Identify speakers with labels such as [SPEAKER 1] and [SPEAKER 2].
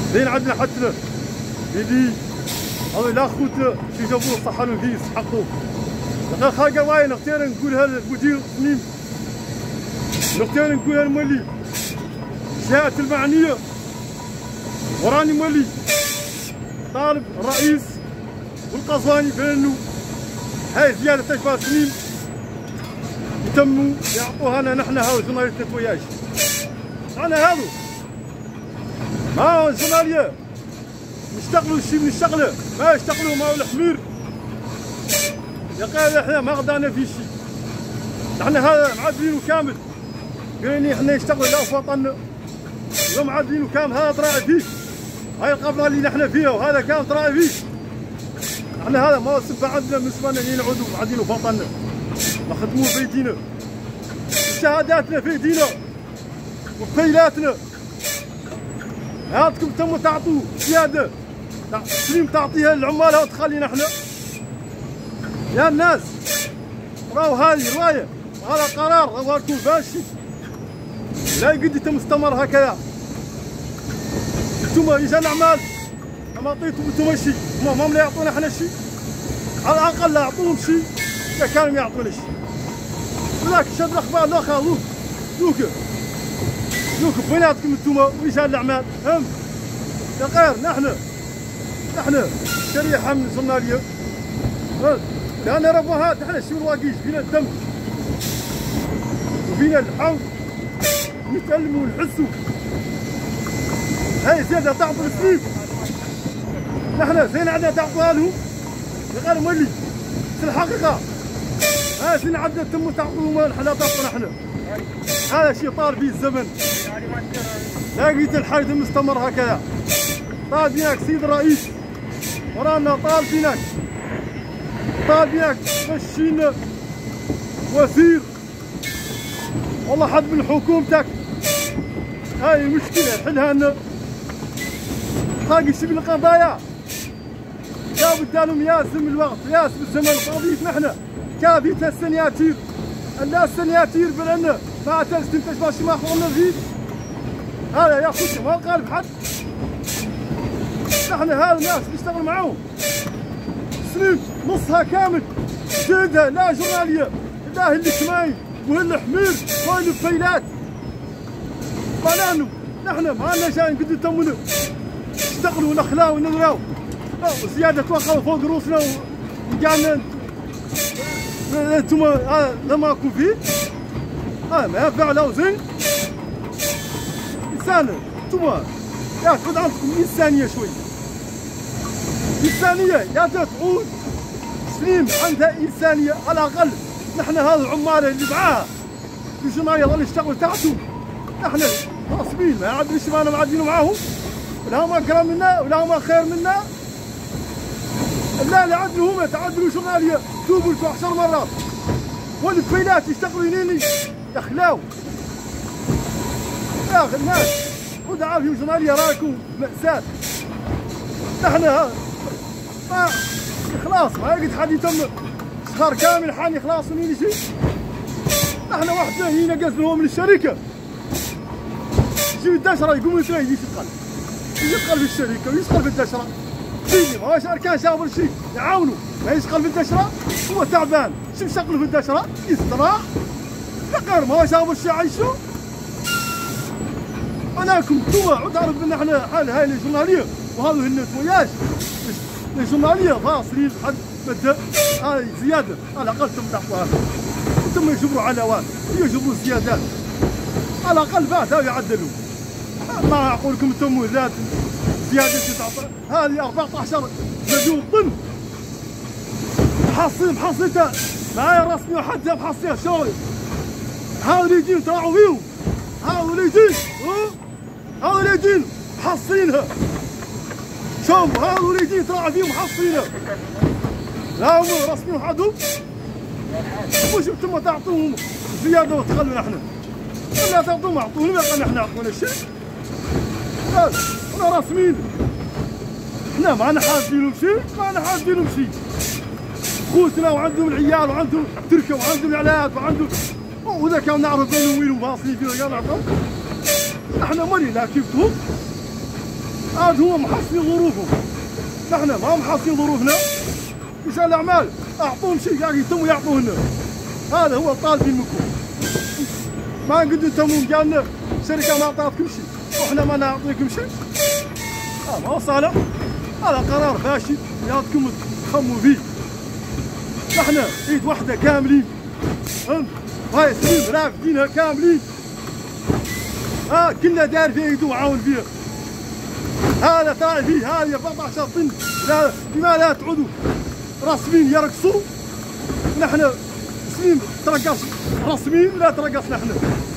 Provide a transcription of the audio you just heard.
[SPEAKER 1] زين عندنا حتى يدي هذا لا خوت شي جابوا صحنوا فيه يسحقوا لقى خاقه واي نختار نقولها للمدير سنين نختار نقولها المولي جاءت المعنيه وراني مولي طالب الرئيس والقصواني بانه هاي زياده 10 سنين يتموا يعطوها لنا نحن هاو جورناليست نتوياج انا هذو ما هو الجورناليه نشتغلوا شي من الشغله ما يشتغلوا مع الحمير يا قال احنا ما غدانا في شيء نحن هذا معدلينه كامل قالوا احنا نشتغلوا لا في وطننا يوم معدلينه كامل هذا طراعي فيه هاي القبله اللي نحن فيها وهذا كان طراعي فيه احنا هذا ما هو سبه عندنا بالنسبه لنا نعودوا معدلينه في وطننا نخدموا في ايدينا شهاداتنا في ايدينا وفيلاتنا هاتكم تموا تعطوا زياده سليم تعطيها للعمال وتخلينا احنا يا الناس راهو هذه روايه وهذا قرار راهو راكم فاشي لا يقد مستمر هكذا انتم رجال الاعمال ما عطيتوا انتم شيء ما لا يعطونا احنا شيء على الاقل لا يعطوهم شيء اذا كانوا يعطونا شيء ولكن شد الاخبار لا خالوك لوك بيناتكم انتم ورجال الاعمال فهمت يا غير نحن شريحه من الجورناليه لان ربوهات نحن الشي الواقيش فينا الدم وفينا الحوض نتألموا ونحسوا هاي زياده تعطوا السليم نحن زين عندنا تعطوها لهم يا غير مولي في الحقيقه ها زين عندنا تموا تعطوهم نحن تعطونا احنا هذا شيء طار فيه الزمن لا لقيت الحاجة مستمر هكذا طال فينك سيد الرئيس ورانا طال فينك مشينا وزير والله حد من حكومتك هاي مشكلة حلها لنا باقي شبه القضايا لابد لهم ياسم الوقت ياسم الزمن قضية نحن كافيتها السنياتير السنياتير بلنا ما تستنتج ماشي ما حولنا فيه هذا يا خوتي ما قال بحد نحن هذا الناس نشتغل معاهم سنين نصها كامل جلدها لا جورناليه لا الاجتماعي وهي الحمير وهي الفيلات نحن ما لنا جايين قد يتمونا نشتغلوا ونخلاو ونذراو وزياده توقعوا فوق روسنا وقعنا انتم لما اكون فيه ما ينفع له زين انسان انتم يا خذ عندكم انسانيه شوي انسانيه يا تعود سليم عندها انسانيه على الاقل نحن هذا العمال اللي معاها الجماعه يظل يشتغلوا تحتهم نحن غاصبين ما عندنا شي ما معدينه معاهم ولا هم اكرم منا ولا هم خير منا لا اللي عدلوا هم تعدلوا جورناليه توبوا لكم 10 مرات والفيلات يشتغلوا ينيني يخلاو يا اخي الناس خذ عافيه جورناليه راكم مأساة نحن خلاص ما يقعد حد يتم شهر كامل حان يخلص ونيني شيء نحن واحد هنا قصد هو من الشركه يجيب الدشره يقوم يتريد يشتغل في الشركه ويشتغل في الدشره فيني ما هو كان شافوا شيء يعاونوا ما يشتغل في الدشره هو تعبان شو يشتغلوا في الدشره يستراح غير ما هو شافوا الشيء عايشوا اناكم انتم تعرف ان احنا حال هاي الجورناليه وهذا هن توياش الجورناليه فاصلين حد بدا هاي زياده على الاقل تم تحتها ثم يجبروا علاوات يجبروا زيادات على الاقل بعدها يعدلوا ما اقول لكم انتم زاد زياده هذه 14 مليون طن محصلتها معايا رسمي وحدها محصلها شغل هذا اللي يجين تراعوا فيهم هذا اللي يجين محصلينها شوف هذا اللي يجين تراعوا فيهم محصلينها لا هم رسمي وحدهم مش انتم تعطوهم زياده وتخلونا احنا ولا تعطوهم اعطونا ما قلنا احنا اعطونا شيء احنا رسميين احنا ما انا حاسبين لهم شيء خوتنا وعندهم العيال وعندهم تركه وعندهم العلاج وعندهم واذا كان نعرف بينهم وين واصلين فيه قال نعطوهم احنا مري لا كيفتهم عاد هو محصلين ظروفهم، نحن ما محصلين ظروفنا. رجال الاعمال اعطوهم شيء قاعد يتموا يعطوه لنا، هذا هو طالبين منكم. ما نقدروا نتمون قالنا الشركه ما اعطتكم شيء واحنا ما نعطيكم شيء، ما هو صالح. هذا قرار فاشل ياخذكم تخموا فيه. نحن ايد واحده كاملين، هاي سنين رافدينها كاملين، كلنا داير في ايده وعاون فيها. هذا طالع فيه هذه 14 طن، لما لا تعودوا رسمين يرقصوا؟ نحن سنين ترقص رسمين لا ترقص نحن.